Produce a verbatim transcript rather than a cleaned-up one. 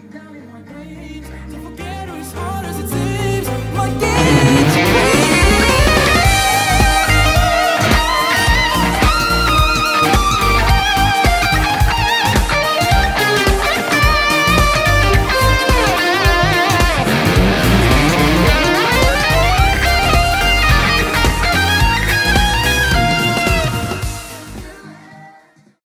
down in my grave. To forget her as hard as it's